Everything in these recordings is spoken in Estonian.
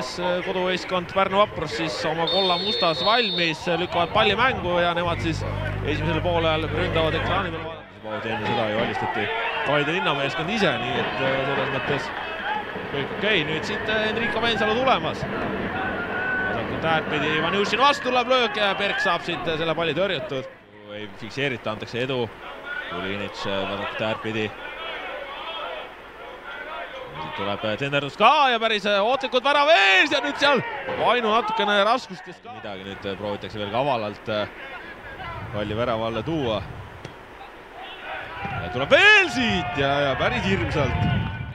taas koduvõistkond Pärnu Vaprus siis oma kolla-mustas valmis, lükkavad palli mängu ja nemad siis esimesel poolel ründavad ekraani peal vaadata. Enne seda ju valistati Paide linnameeskond ise, nii et selles mõttes kõik okei. Nüüd siit Enrico Vensalu tulemas. Vasakult äärpidi Ivanjušin vastu tuleb löök ja Berk saab siit selle palli tõrjutud. Ei fikseerita, antakse edu. Kulinitš vasakult äärpidi. Siit tuleb tenderdus ka ja päris ootlikud värav ees ja nüüd seal Vainu natukene raskustes ka. Midagi nüüd proovitakse veel kavalalt palli värava alla tuua. Ja tuleb veel siit ja päris hirmsalt.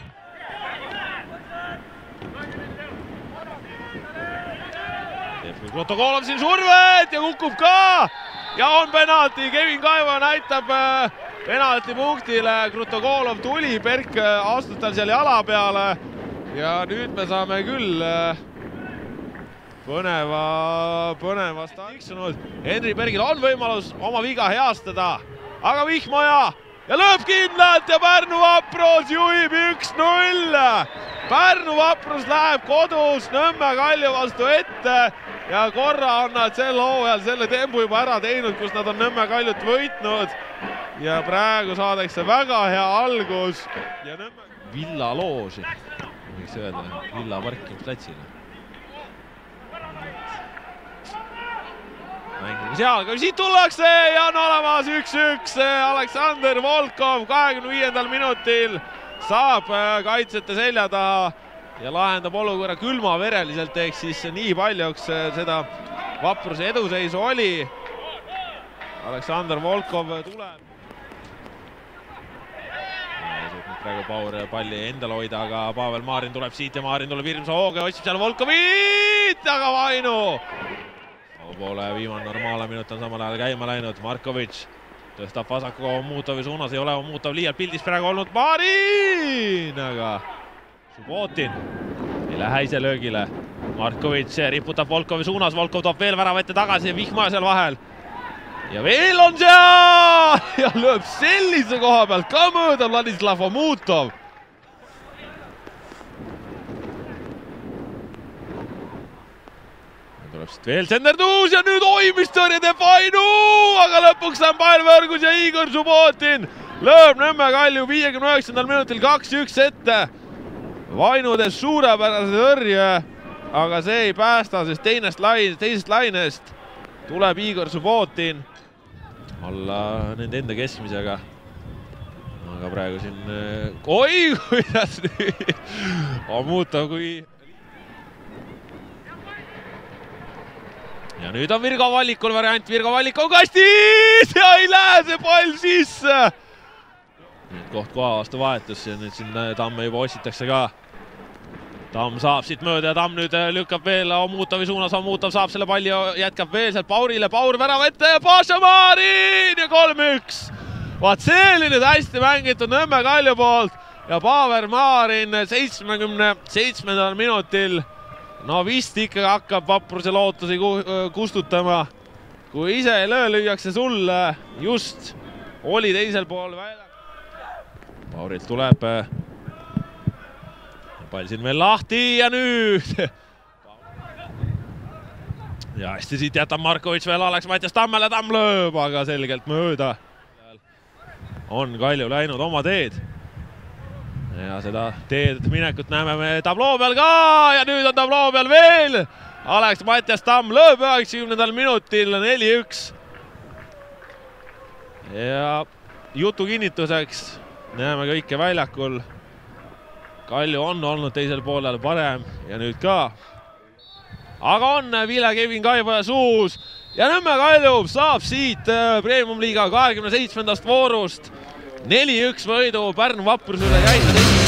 Teeb Krotokolov siin survet ja kukub ka ja on penalti. Kevin Kaivo näitab penalti punktile, Krotokolov tuli, Berk astus tal seal jala peale ja nüüd me saame küll põnevast tiksunud. Henri Bergil on võimalus oma viga heastada, aga Vihmaja ja lööb kindlalt ja Pärnu Vaprus juhib 1-0. Pärnu Vaprus läheb kodus Nõmme Kalju vastu ette ja korra on nad sel hooajal selle tembu juba ära teinud, kus nad on Nõmme Kaljut võitnud. Ja praegu saadakse väga hea algus ja Nõmme Villa looži, võiks öelda, Villa parkimisplatsile. Mängiga seal, kui siit tullakse ja on olemas 1-1. Aleksander Volkov 25. minutil saab kaitsjate selja taha ja lahendab olukorra külmavereliselt, ehk siis nii paljuks seda Vapruse eduseisu oli. Aleksander Volkov tuleb. Praegu Paur palli endal hoida, aga Pavel Maarin tuleb siit ja Maarin tuleb hirmsa hooga ja otsib seal Volkovit, aga Vainu. Poole viimane normaalne minut on samal ajal käima läinud. Markovitš tõstab vasaku Muutavi suunas, ei ole Muutav liialt pildis praegu olnud Maarin, aga Subbotin ei lähe ise löögile. Markovitš riputab Volkovi suunas, Volkov toob veel värava ette tagasi ja Vihma seal vahel. Ja veel on seal ja lööb sellise koha pealt ka mööda Vladislav Omutov. Tuleb siit veel senderdus ja nüüd oimistõrje teeb Vainu, aga lõpuks on pall võrgus ja Igor Subbotin lööb Nõmme Kalju 59. minutil 2-1 ette. Vainu teeb suurepärase tõrje, aga see ei päästa, sest teisest lainest tuleb Igor Subbotin alla nende enda keskmisega. Aga praegu siin... Oi, kuidas nüüd! Omutov kui... Ja nüüd on Virgo Vallikul variant, Virgo Vallik on kastis ja ei lähe see pall sisse! Nüüd koht koha vastu vahetus ja nüüd siin Tamme juba otsitakse ka. Tamm saab siit mööda ja Tamm nüüd lükkab veel Omutovi suunas, Omutov saab selle palli ja jätkab veel sealt Paurile, Paur värava ette ja Paša Maarin ja 3-1. Vaat see oli nüüd hästi mängitud Nõmme Kalju poolt ja Paver Maarin 77. minutil. No vist ikka hakkab Vapruse lootusi kustutama. Kui ise ei löö, lüüakse sulle, just oli teisel pool välja. Paurilt tuleb pall siin veel lahti ja nüüd. Ja hästi siit jätab Markovitš veel Alex Mattias Tammele, Tamm lööb, aga selgelt mööda. On Kalju läinud oma teed. Ja seda teed minekut näeme me tabloo peal ka ja nüüd on tabloo peal veel. Alex Mattias Tamm lööb 90. minutil 4-1. Ja jutu kinnituseks näeme kõike väljakul. Kalju on olnud teisel poolel parem ja nüüd ka. Aga on Vile Kevin Kaivoja suus ja Nõmme Kalju saab siit Premium-liiga 27. voorust 4-1 võidu Pärnu Vapruse üle.